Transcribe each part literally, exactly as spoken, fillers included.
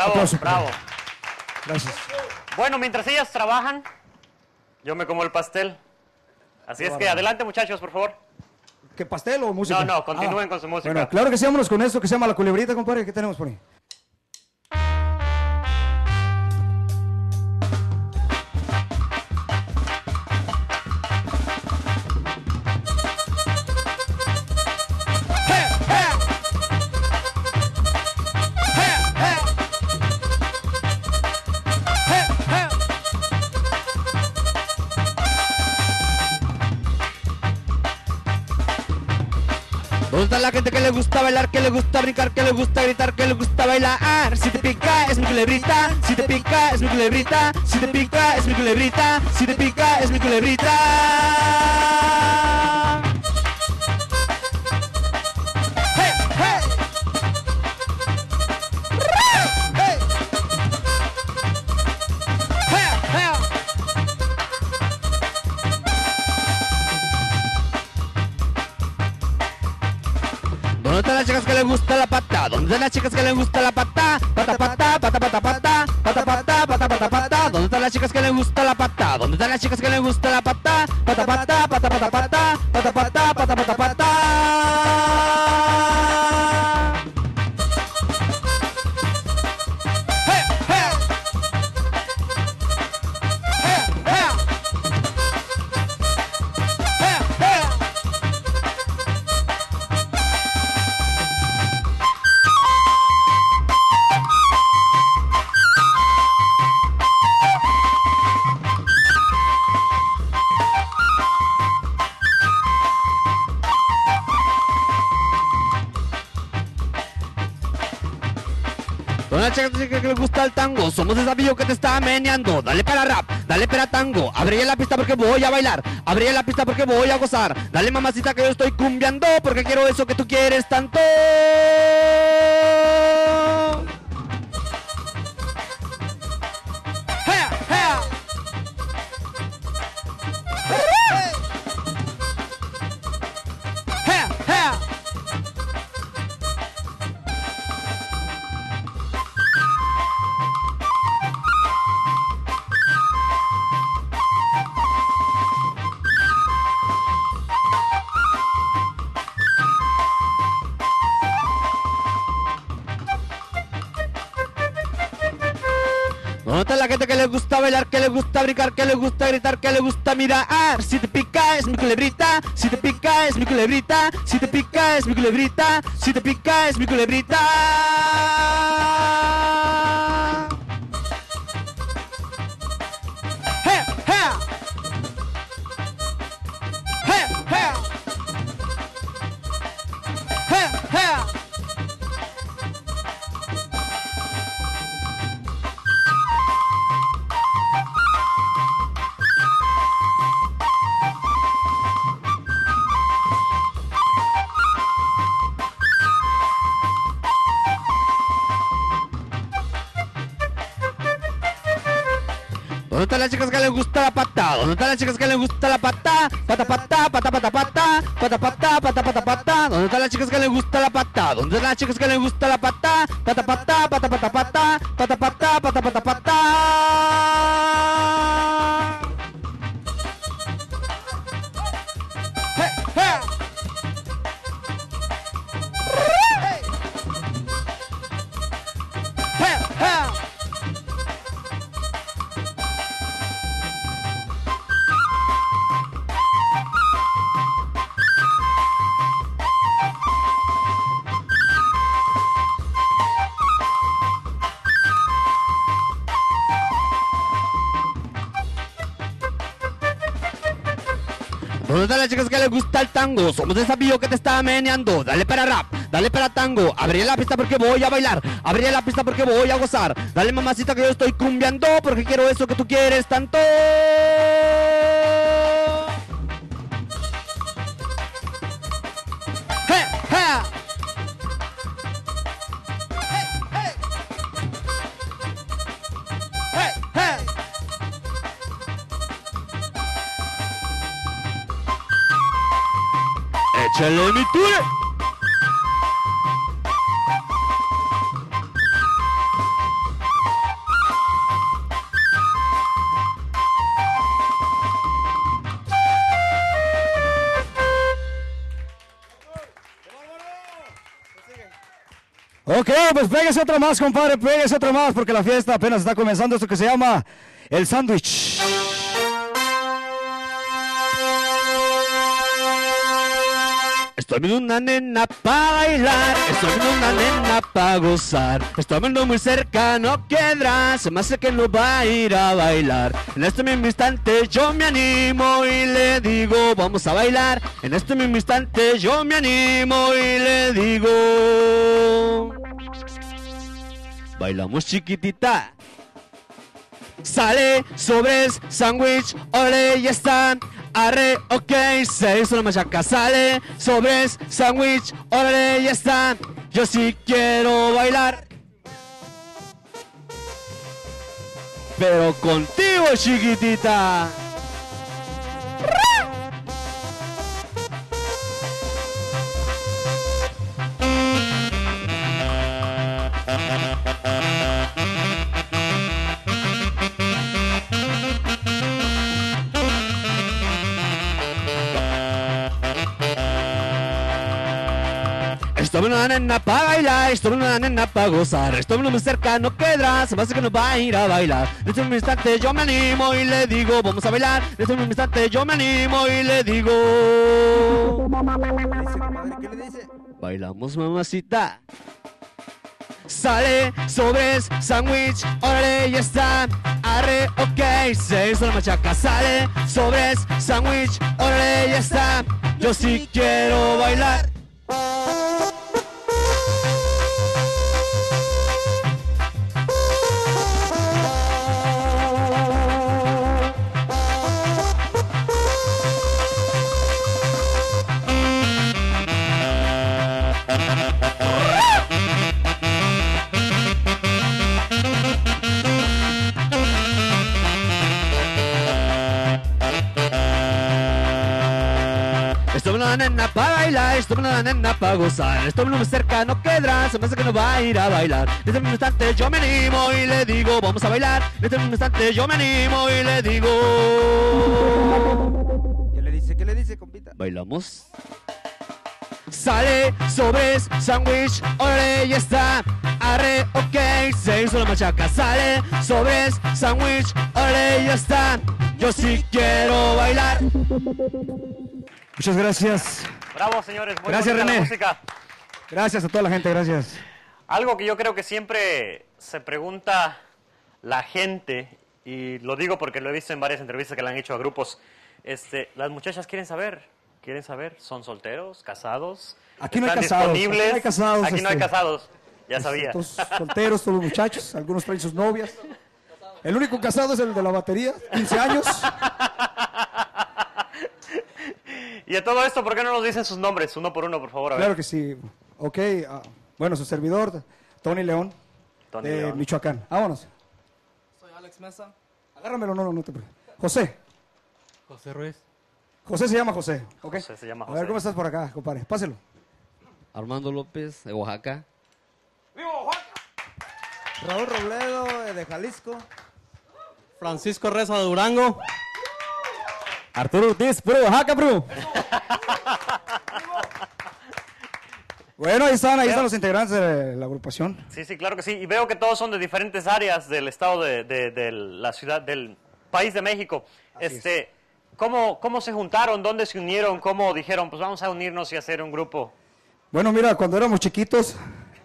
Bravo, Aplauso, bravo. Gracias. Bueno, mientras ellas trabajan, yo me como el pastel. Así es que adelante, muchachos, por favor. ¿Qué pastel o música? No, no, continúen Ah, con su música. Bueno, claro que sí, vámonos con esto que se llama La Culebrita, compadre. ¿Qué tenemos por ahí? ¿Dónde está la gente que le gusta bailar, que le gusta brincar, que le gusta gritar, que le gusta bailar? Si te pica es mi culebrita, si te pica es mi culebrita, si te pica es mi culebrita, si te pica es mi culebrita. Hey, hey. Hey. Hey, hey. ¿Dónde están las chicas que les gusta la pata? ¿Dónde están las chicas que les gusta la pata? Pata, pata, pata, pata, pata, pata, pata, pata, pata, pata. ¿Dónde están las chicas que les gusta la pata? ¿Dónde están las chicas que les gusta la pata? Pata, pata, pata, pata, pata, pata, pata, pata, pata, pata. Hey, hey. Hey, hey. Hey, hey. ¿Dónde las chicas que les gusta el tango? Somos ese avillo que te está meneando. Dale para rap, dale para tango. Abre la pista porque voy a bailar. Abre la pista porque voy a gozar. Dale mamacita que yo estoy cumbiando porque quiero eso que tú quieres tanto. ¡Hea, hea! ¡Hea, hea! ¿Dónde está la gente que le gusta bailar, que le gusta brincar, que le gusta gritar, que le gusta mirar? Si te pica es mi culebrita, si te pica es mi culebrita, si te pica es mi culebrita, si te pica es mi culebrita. ¡Hey, hey! ¡Hey, hey! ¡Hey, hey! ¿Dónde están las chicas que les gusta la pata? ¿Dónde están las chicas que les gusta la pata? Pata, pata, pata, pata, pata, pata, pata, pata, pata, pata. ¿Dónde están las chicas que les gusta la pata? ¿Dónde están las chicas que les gusta la pata? Pata, pata, pata, pata, pata, pata, pata, pata, pata, pata. ¡Hey, hey! ¡Hey, hey! ¿Dónde están las chicas que les gusta el tango? Somos ese avillo que te está meneando. Dale para rap, dale para tango. Abre la pista porque voy a bailar. Abre la pista porque voy a gozar. Dale mamacita que yo estoy cumbiando porque quiero eso que tú quieres tanto. ¡Hey, hey! ¡Hey, hey! ¡Hey, hey! ¡Échale mi ture! Ok, pues pégase otra más, compadre, pégase otra más, porque la fiesta apenas está comenzando. Esto que se llama el sándwich. Estoy viendo una nena para bailar, estoy viendo una nena para gozar. Estoy viendo muy cerca, no quedará, se me hace que no va a ir a bailar. En este mismo instante yo me animo y le digo, vamos a bailar. En este mismo instante yo me animo y le digo, bailamos chiquitita. Sale, sobres, sándwich, ole, ya está. Arre, ok, se hizo la machaca. Sale, sobres, sándwich, órale, ya está. Yo sí quiero bailar, pero contigo, chiquitita. Estoy viendo una nena para bailar, estoy viendo una nena para gozar. Estoy viendo muy cerca, no quedará, se me hace que no va a ir a bailar. En este mismo instante yo me animo y le digo, vamos a bailar. En este mismo instante yo me animo y le digo, ¿Qué le dice? bailamos, mamacita. Sale, sobres, sándwich, órale, ya está. Arre, ok, se hizo la machaca. Sale, sobres, sándwich, órale, ya está. Yo sí quiero bailar. Estoy viendo una nena para bailar, estoy viendo una nena para gozar. Estoy viendo muy cerca, no quedará, se me hace que no va a ir a bailar. En este mismo instante yo me animo y le digo, vamos a bailar. En este mismo instante yo me animo y le digo, ¿Qué le dice? ¿Qué le dice, compita? bailamos. Sale, sobres, sándwich, órale, ya está. Arre, ok, se hizo la machaca. Sale, sobres, sándwich, órale, ya está. Yo sí quiero bailar. Muchas gracias. Bravo, señores. Muy Gracias, bonita la René. música. Gracias a toda la gente, gracias. Algo que yo creo que siempre se pregunta la gente, y lo digo porque lo he visto en varias entrevistas que le han hecho a grupos, este, las muchachas quieren saber, quieren saber, ¿son solteros, casados? Aquí no hay ¿Están casados, disponibles? aquí no hay casados, Aquí no hay este, casados, ya sabía. Todos solteros, todos los muchachos, algunos traen sus novias. El único casado es el de la batería, quince años. Y a todo esto, ¿por qué no nos dicen sus nombres, uno por uno, por favor? A ver. Claro que sí. Ok, ah, bueno, su servidor, Tony León, Tony de León. Michoacán. Vámonos. Soy Alex Mesa. Agárramelo, no, no, no te preocupes. José. José Ruiz. José se llama José. ¿Ok? José se llama A ver, José. ¿cómo estás por acá, compadre? Páselo. Armando López, de Oaxaca. Raúl Robledo eh, de Jalisco. Francisco Reza de Durango. Arturo Ortiz, puro Oaxaca, bro. Bueno, ahí están, ahí están los integrantes de la agrupación. Sí, sí, claro que sí. Y veo que todos son de diferentes áreas del estado de, de- de la ciudad, del país de México. este, ¿cómo, ¿Cómo se juntaron? ¿Dónde se unieron? ¿Cómo dijeron, pues vamos a unirnos y hacer un grupo? Bueno, mira, cuando éramos chiquitos,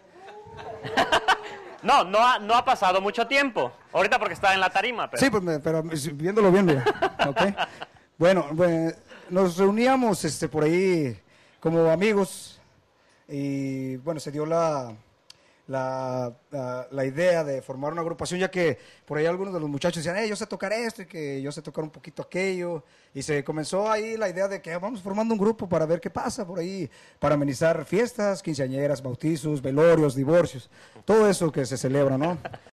No, no ha, no ha pasado mucho tiempo. Ahorita porque está en la tarima. Pero... sí, pues, me- pero viéndolo bien, mira. ¿Ok? Bueno, pues, nos reuníamos este, por ahí como amigos y bueno, se dio la, la, la, la idea de formar una agrupación, ya que por ahí algunos de los muchachos decían, hey, yo sé tocar esto y que yo sé tocar un poquito aquello, y se comenzó ahí la idea de que vamos formando un grupo para ver qué pasa por ahí, para amenizar fiestas, quinceañeras, bautizos, velorios, divorcios, todo eso que se celebra, ¿no?